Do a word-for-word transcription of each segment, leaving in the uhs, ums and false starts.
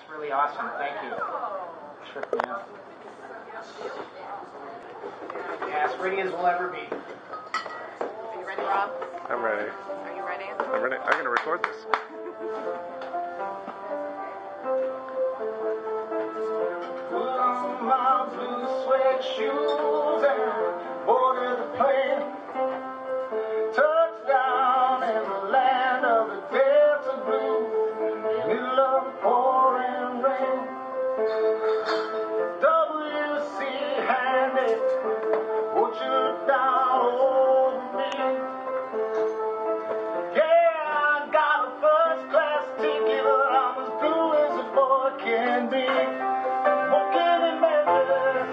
That's really awesome. Thank you. Tripped me out. Yeah, as ready as we'll ever be. Are you ready, Rob? I'm ready. Are you ready? I'm ready. I'm gonna record this. Put on my blue suede shoes and boarded the plane. Touchdown in the land of the Delta Blues, middle of the pouring rain. W C Handy, won't you look down over me? Yeah, I got a first class ticket, but I'm as blue as a boy can be. Walking in Memphis,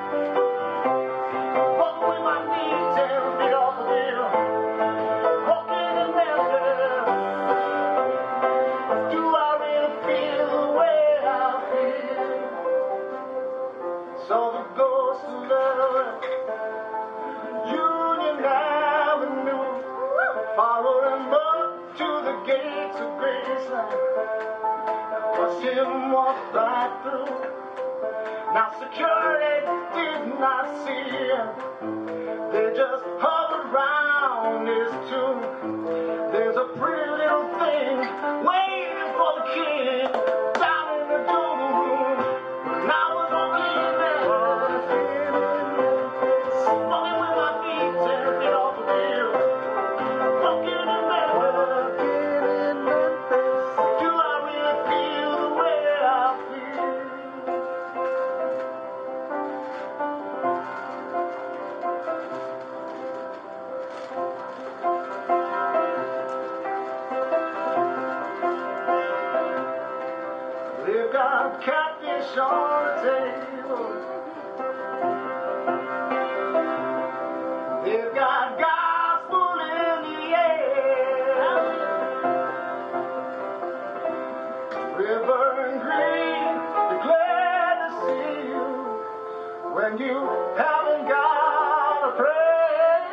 walking with my knees ten feet off the wheel. Walking in Memphis, do I really feel the way I feel? Saw the ghost of love, Union Avenue, followed him up to the gates of Graceland, watched him walk right through. Now security did not see him, they just hovered round his tomb. There's a pretty little thing waiting for the king down in the jungle room. And I was walking in there, walking with my feet ten feet off the wheel. Walking in Memphis, do I really feel the way I feel? They've got catfish on the table. They've got gospel in the air. River and green, they're glad to see you when you haven't got a prayer.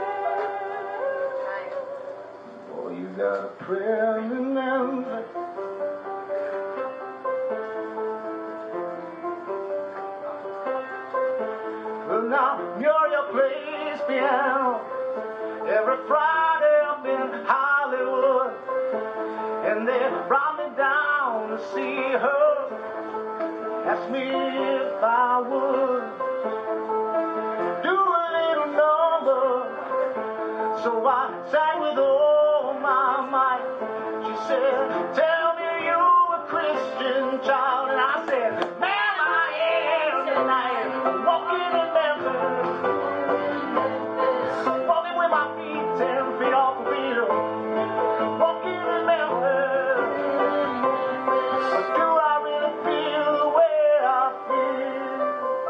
Oh, you got a prayer in Memphis. Well, now Muriel plays piano every Friday up in Hollywood, and they brought me down to see her. Asked me if I would do a little number, so I sang with all my might. She said, "Tell me you a Christian child," and I said, "Man, I am tonight, walking in Memphis, walking with my feet ten feet off the wheel, walking in Memphis, but do I really feel the way I feel?"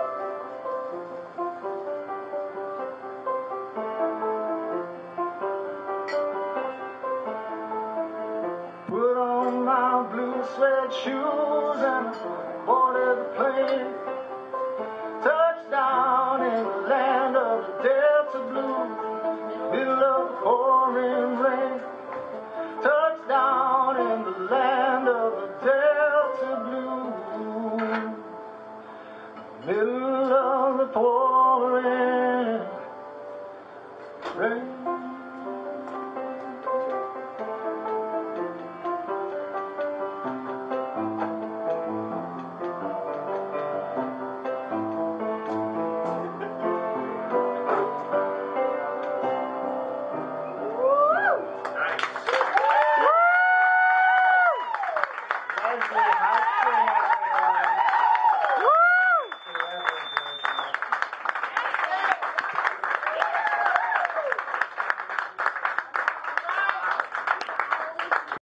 Put on my blue suede shoes and boarded the plane. Touchdown in the land of the Delta Blues, middle of the pouring rain. Touchdown in the land of the Delta Blues, middle of the pouring rain. Leslie.